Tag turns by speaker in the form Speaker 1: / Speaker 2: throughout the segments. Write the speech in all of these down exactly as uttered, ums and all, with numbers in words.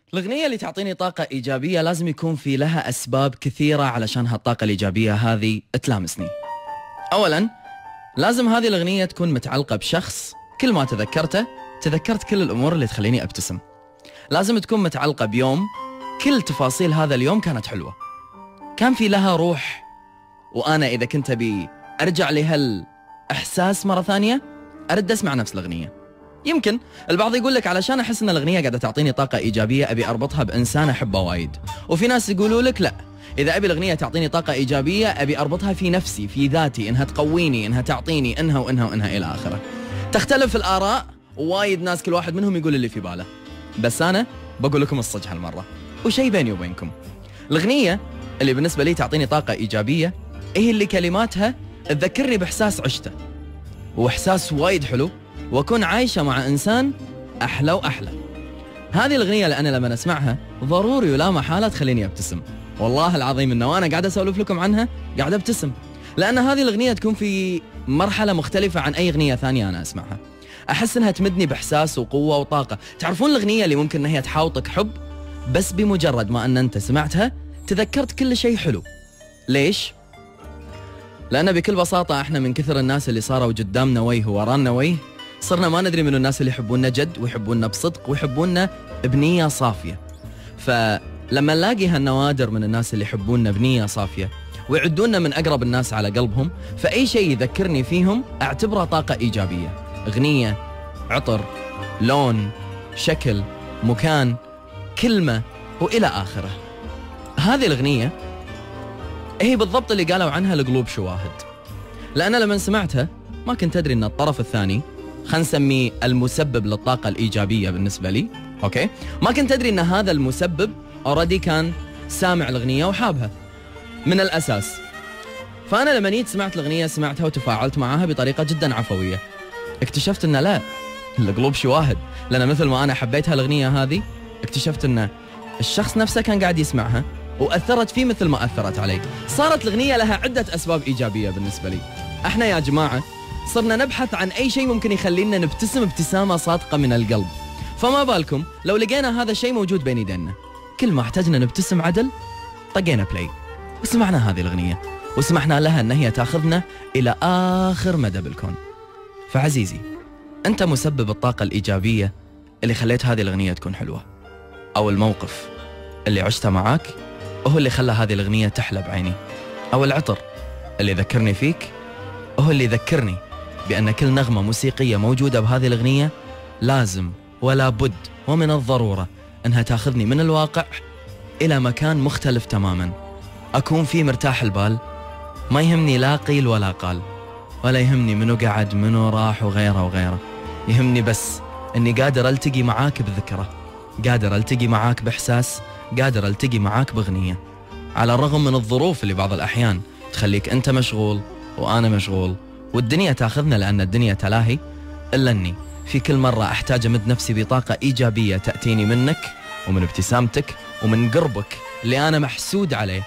Speaker 1: الأغنية اللي تعطيني طاقة إيجابية لازم يكون في لها أسباب كثيرة علشان هالطاقة الإيجابية هذه تلامسني. أولاً لازم هذه الأغنية تكون متعلقة بشخص كل ما تذكرته تذكرت كل الأمور اللي تخليني أبتسم. لازم تكون متعلقة بيوم كل تفاصيل هذا اليوم كانت حلوة، كان في لها روح، وأنا إذا كنت أبي أرجع لهالإحساس مرة ثانية أرد أسمع نفس الأغنية. يمكن البعض يقول لك علشان أحس أن الأغنية قاعدة تعطيني طاقة إيجابية أبي أربطها بإنسان أحبه وايد، وفي ناس يقولوا لك لا، إذا أبي الأغنية تعطيني طاقة إيجابية أبي أربطها في نفسي، في ذاتي، إنها تقويني، إنها تعطيني إنها وإنها وإنها إلى آخره. تختلف الآراء، ووايد ناس كل واحد منهم يقول اللي في باله، بس أنا بقول لكم الصج هالمرة وشي بيني وبينكم. الأغنية اللي بالنسبة لي تعطيني طاقة إيجابية هي اللي كلماتها تذكرني بإحساس عشته، وإحساس وايد حلو، وأكون عايشة مع إنسان أحلى وأحلى. هذه الأغنية اللي أنا لما أسمعها ضروري ولا محالة تخليني أبتسم، والله العظيم إنه وأنا قاعد أسولف لكم عنها قاعد أبتسم، لأن هذه الأغنية تكون في مرحلة مختلفة عن أي أغنية ثانية أنا أسمعها. أحس إنها تمدني بإحساس وقوة وطاقة. تعرفون الأغنية اللي ممكن إنها تحاوطك حب بس بمجرد ما أن أنت سمعتها تذكرت كل شيء حلو. ليش؟ لأن بكل بساطة إحنا من كثر الناس اللي صاروا قدامنا ويه وورانا ويه صرنا ما ندري من الناس اللي يحبوننا جد ويحبوننا بصدق ويحبوننا بنية صافية. فلما نلاقي هالنوادر من الناس اللي يحبوننا بنية صافية ويعدوننا من أقرب الناس على قلبهم، فأي شيء يذكرني فيهم أعتبره طاقة إيجابية. أغنية، عطر، لون، شكل، مكان، كلمة وإلى آخره. هذه الأغنية هي بالضبط اللي قالوا عنها القلوب شواهد، لأن لما سمعتها ما كنت أدري أن الطرف الثاني، خلينا نسميه المسبب للطاقة الإيجابية بالنسبة لي، أوكي؟ ما كنت أدري أن هذا المسبب أوريدي كان سامع الأغنية وحابها من الأساس. فأنا لما نيت سمعت الأغنية سمعتها وتفاعلت معها بطريقة جدا عفوية. اكتشفت أن لا، القلوب شواهد، لأن مثل ما أنا حبيت هالأغنية هذه اكتشفت أن الشخص نفسه كان قاعد يسمعها وأثرت فيه مثل ما أثرت علي. صارت الأغنية لها عدة أسباب إيجابية بالنسبة لي. احنا يا جماعة صرنا نبحث عن أي شيء ممكن يخلينا نبتسم ابتسامة صادقة من القلب، فما بالكم لو لقينا هذا الشيء موجود بين يدينا. كل ما احتجنا نبتسم عدل طقينا بلاي وسمعنا هذه الأغنية وسمحنا لها أن هي تاخذنا إلى آخر مدى بالكون. فعزيزي، أنت مسبب الطاقة الإيجابية اللي خليت هذه الأغنية تكون حلوة، أو الموقف اللي عشته معاك هو اللي خلى هذه الأغنية تحلى بعيني، أو العطر اللي ذكرني فيك هو اللي ذكرني بأن كل نغمة موسيقية موجودة بهذه الأغنية لازم ولا بد ومن الضرورة أنها تاخذني من الواقع إلى مكان مختلف تماما، أكون فيه مرتاح البال، ما يهمني لا قيل ولا قال، ولا يهمني منو قعد منو راح وغيره وغيره. يهمني بس أني قادر ألتقي معاك بذكرى، قادر ألتقي معاك بإحساس، قادر ألتقي معاك بأغنية، على الرغم من الظروف اللي بعض الأحيان تخليك أنت مشغول وأنا مشغول والدنيا تاخذنا لأن الدنيا تلاهي، إلا أني في كل مرة أحتاج أمد نفسي بطاقة إيجابية تأتيني منك ومن ابتسامتك ومن قربك اللي أنا محسود عليه.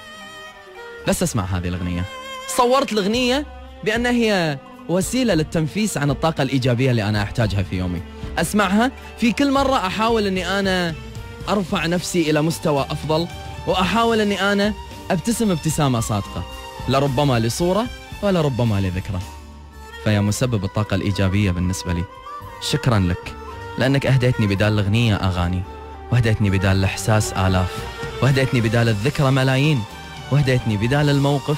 Speaker 1: بس أسمع هذه الأغنية. صورت الأغنية بأنها هي وسيلة للتنفيس عن الطاقة الإيجابية اللي أنا أحتاجها في يومي. أسمعها في كل مرة أحاول أني أنا أرفع نفسي إلى مستوى أفضل، وأحاول أني أنا أبتسم ابتسامة صادقة، لربما لصورة ولربما لذكرى. فيا مسبب الطاقة الإيجابية بالنسبة لي، شكرا لك لأنك أهديتني بدال الأغنية أغاني، وهديتني بدال الإحساس آلاف، وهديتني بدال الذكرى ملايين، وهديتني بدال الموقف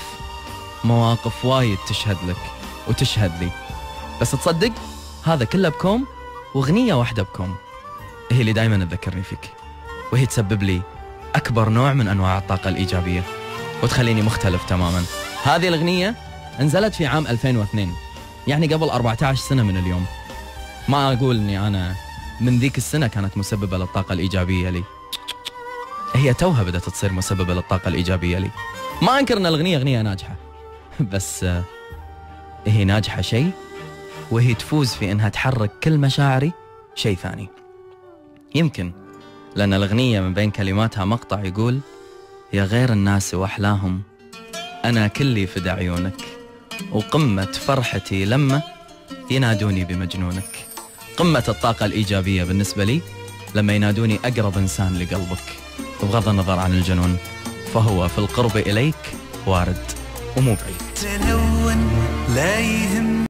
Speaker 1: مواقف وايد تشهد لك وتشهد لي. بس تصدق هذا كله بكوم، وأغنية واحدة بكوم هي اللي دايما تذكرني فيك، وهي تسبب لي أكبر نوع من أنواع الطاقة الإيجابية وتخليني مختلف تماما. هذه الأغنية انزلت في عام ألفين واثنين، يعني قبل أربعة عشر سنة من اليوم. ما أقول أني أنا من ذيك السنة كانت مسببة للطاقة الإيجابية لي، هي توها بدأت تصير مسببة للطاقة الإيجابية لي. ما أنكر أن الأغنية أغنية ناجحة، بس هي ناجحة شيء، وهي تفوز في أنها تحرك كل مشاعري شيء ثاني. يمكن لأن الأغنية من بين كلماتها مقطع يقول: يا غير الناس وأحلاهم أنا كلي فدى عيونك، وقمة فرحتي لما ينادوني بمجنونك. قمة الطاقة الإيجابية بالنسبة لي لما ينادوني أقرب إنسان لقلبك. بغض النظر عن الجنون فهو في القرب إليك وارد ومو بعيد.